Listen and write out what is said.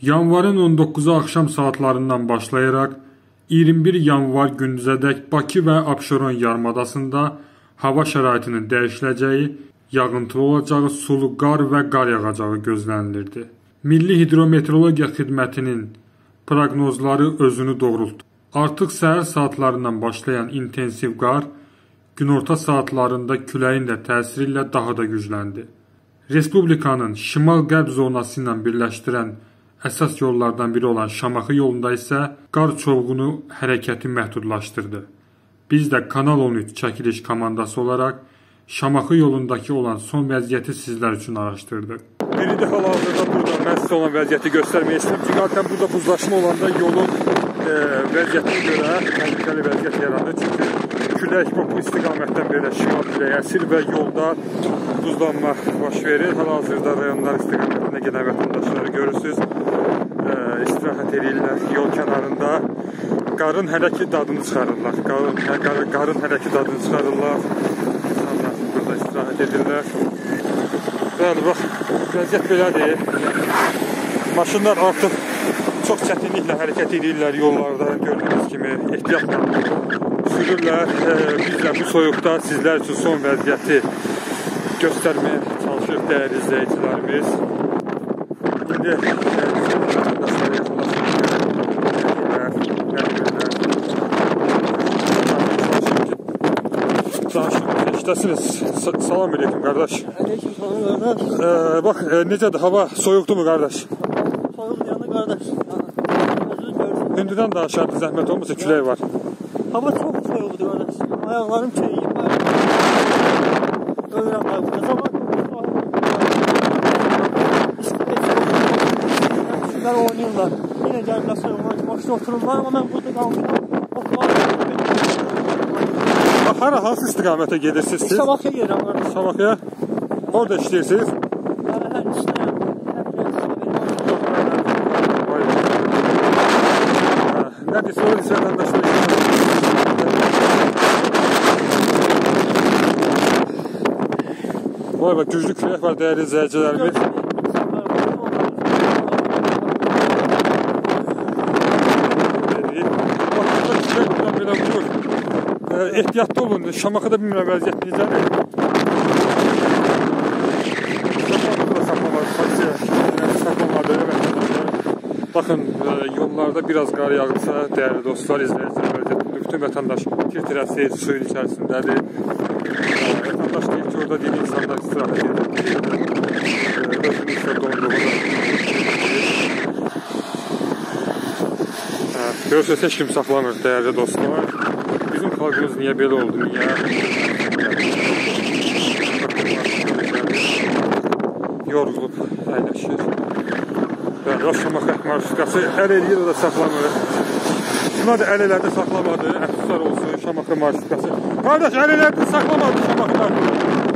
Yanvarın 19-u axşam saatlarından başlayaraq 21 yanvar gündüzədək Bakı və Abşeron yarımadasında hava şəraitinin dəyişiləcəyi, yağıntılı olacağı, sulu qar və qar yağacağı gözlənilirdi. Milli Hidrometeorologiya Xidmətinin proqnozları özünü doğrultdu. Artıq səhər saatlarından başlayan intensiv qar günorta saatlarında küləyin də təsiri ilə daha da gücləndi. Respublikanın şimal-qərb zonası ilə birləşdirən əsas yollardan biri olan Şamaxı yolunda isə qar çovğunu hərəkəti məhdudlaşdırdı. Biz də Kanal 13 çəkiliş komandası olaraq Şamaxı yolundakı olan son vəziyyəti sizlər üçün araşdırdıq. Birinci hal-hazırda burada mən sizə olan vəziyyəti göstərmək istəyirəm. Çünki zaten burada buzlaşma olanda yolun vəziyyətinə görə təhlükəli vəziyyət yaranır. Çünki külək bu istiqamətdən belə şimal küləyi əsir və yolda buzlanma baş verir. Hal-hazırda rayonlar istiqamətində gedən vətəndaşları görürsünüz. İstirahət edirlər yol kənarında. Qarın hələ ki dadını çıxarırlar. Qarın hələ ki dadını çıxarırlar. İnsanlar burada istirahət edirlər. Bəli, bax, vəziyyət belədir. Maşınlar artıq çox çətinliklə hərəkət edirlər yollarda. Gördüyünüz kimi ehtiyatla sürürlər. Biz də bu soyuqda sizlər üçün son vəziyyəti göstərməyə çalışırıq dəyərli izləyicilərimiz. İndi vətəndaşlara İştəsiniz. Salam aleyküm qardaş. Aleyküm salam qardaş. Bax, necədir? Hava soyuqdur mu qardaş? Soyuq yanı qardaş. Özünü görürsün. Hündüdən daha şərtli zəhmət olmasa külək var. Hava çox soyuqdur qardaş. Ayaqlarım çəyib. Öyrəm qaldı. Zaman İşçilər oynayırlar. Yenə gəlirlər soyuqlar. Maşına otururlar ama mən burada qalmışam. Hansı istiqamətə gedirsiniz siz? Şamaxıya gedirəm qardaş. Şamaxıya? Orada işləyirsiniz? Hər işləyəm. Nə deyirsə, o isə vətəndaşlar Vay bak, güclü külək var dəyərli izləyicilərimiz. Ehtiyatlı olun. Şamaxıda bilmirəm vəziyyət necədir. Bakın, yollarda biraz qar yağdırsa, dəyərli dostlar, izləyicilər, bütün vətəndaş tir-tirəsi suyun içərisindədir. Vətəndaş deyir ki, orada deyil insanlar istirahət edir. Özünü isə donduğunu. Görürsünüz, heç kim saxlamır, dəyərli dostlar. Bizim xalqımız niyə belə oldu, niyə? Yorulub, əyləşir. Və Şamaxı marşrutkası əl eləyir, o da saxlamır. Buna da əl elədi, saxlamadı. Əfsuslar olsun, Şamaxı marşrutkası. Qardaş, əl elədi, saxlamadı Şamaxı marşrutkası.